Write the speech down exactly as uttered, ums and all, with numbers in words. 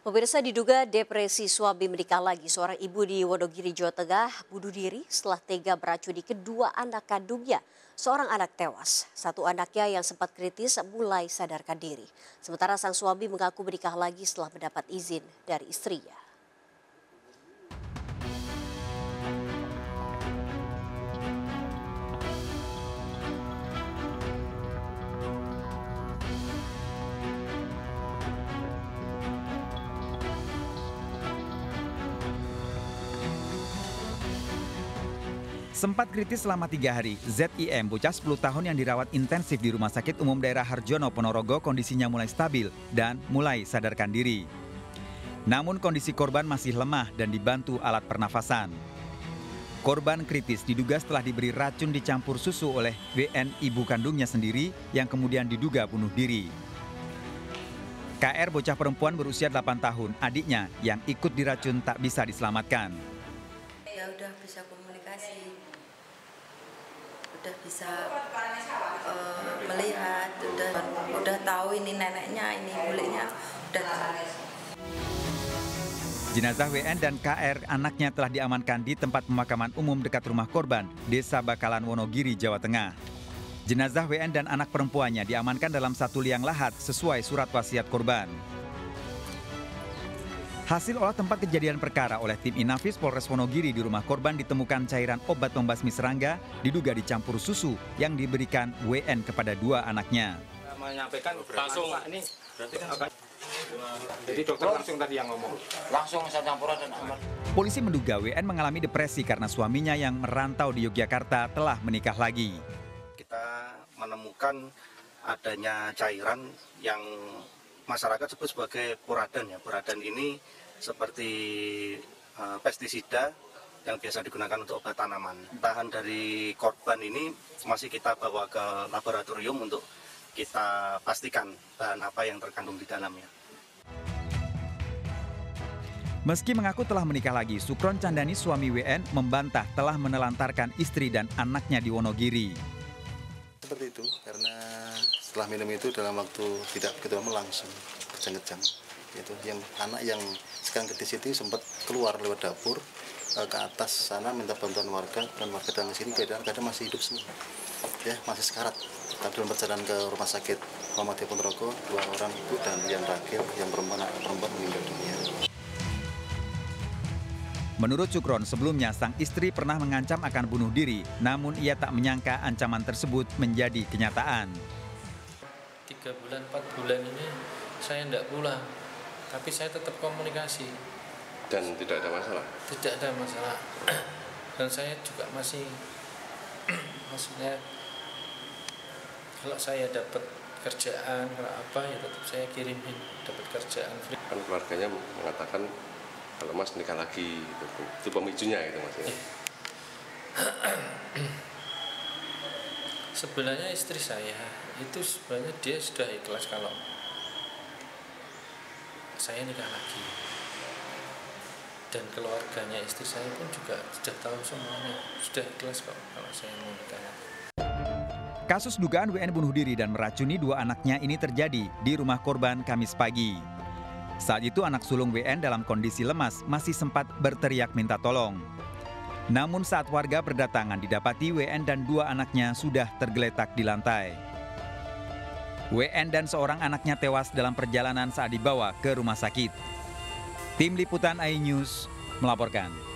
Pemirsa, diduga depresi suami menikah lagi, seorang ibu di Wonogiri, Jawa Tengah bunuh diri setelah tega beracuni kedua anak kandungnya. Seorang anak tewas, satu anaknya yang sempat kritis mulai sadarkan diri. Sementara sang suami mengaku menikah lagi setelah mendapat izin dari istrinya. Sempat kritis selama tiga hari, Z I M, bocah sepuluh tahun yang dirawat intensif di Rumah Sakit Umum Daerah Harjono, Ponorogo, kondisinya mulai stabil dan mulai sadarkan diri. Namun kondisi korban masih lemah dan dibantu alat pernafasan. Korban kritis diduga setelah diberi racun dicampur susu oleh W N, ibu kandungnya sendiri, yang kemudian diduga bunuh diri. K R, bocah perempuan berusia delapan tahun, adiknya yang ikut diracun tak bisa diselamatkan. Ya udah bisa komunikasi, udah bisa uh, melihat, udah udah tahu ini neneknya, ini buliknya, udah tahu. Jenazah W N dan K R, anaknya, telah diamankan di tempat pemakaman umum dekat rumah korban, Desa Bakalan, Wonogiri, Jawa Tengah. Jenazah W N dan anak perempuannya diamankan dalam satu liang lahat sesuai surat wasiat korban. Hasil olah tempat kejadian perkara oleh tim Inafis Polres Wonogiri, di rumah korban ditemukan cairan obat pembasmi serangga diduga dicampur susu yang diberikan W N kepada dua anaknya. Menyampaikan langsung ini berarti kan jadi dokter langsung tadi yang ngomong langsung saya campur dan aman. Polisi menduga W N mengalami depresi karena suaminya yang merantau di Yogyakarta telah menikah lagi. Kita menemukan adanya cairan yang masyarakat sebut sebagai puradan ya. Puradan ini seperti uh, pestisida yang biasa digunakan untuk obat tanaman. Bahan dari korban ini masih kita bawa ke laboratorium untuk kita pastikan bahan apa yang terkandung di dalamnya. Meski mengaku telah menikah lagi, Sukron Candani, suami W N, membantah telah menelantarkan istri dan anaknya di Wonogiri. Seperti itu, karena setelah minum itu dalam waktu tidak begitu lama langsung kejang-kejang. Itu yang anak yang sekarang kritis itu sempat keluar lewat dapur ke atas sana minta bantuan warga, dan warga datang ke sini keadaan masih hidup semua. Ya, masih sekarat. Tapi dalam perjalanan ke rumah sakit Muhammadiyah Ponorogo, dua orang ibu dan yang terakhir yang perempuan anak perempuan meninggal dunia. Menurut Sukron, sebelumnya sang istri pernah mengancam akan bunuh diri, namun ia tak menyangka ancaman tersebut menjadi kenyataan. Tiga bulan, empat bulan ini saya tidak pulang, tapi saya tetap komunikasi. Dan tidak ada masalah? Tidak ada masalah. Dan saya juga masih, maksudnya kalau saya dapat kerjaan, kalau apa ya tetap saya kirimin, dapat kerjaan. Kan keluarganya mengatakan kalau Mas nikah lagi, itu, itu pemicunya gitu Mas ya? Sebenarnya istri saya itu sebenarnya dia sudah ikhlas kalau saya nikah lagi, dan keluarganya istri saya pun juga sudah tahu semuanya, sudah ikhlas kok kalau saya mau nikah lagi. Kasus dugaan W N bunuh diri dan meracuni dua anaknya ini terjadi di rumah korban Kamis pagi. Saat itu anak sulung W N dalam kondisi lemas masih sempat berteriak minta tolong. Namun saat warga berdatangan didapati W N dan dua anaknya sudah tergeletak di lantai. W N dan seorang anaknya tewas dalam perjalanan saat dibawa ke rumah sakit. Tim Liputan iNews melaporkan.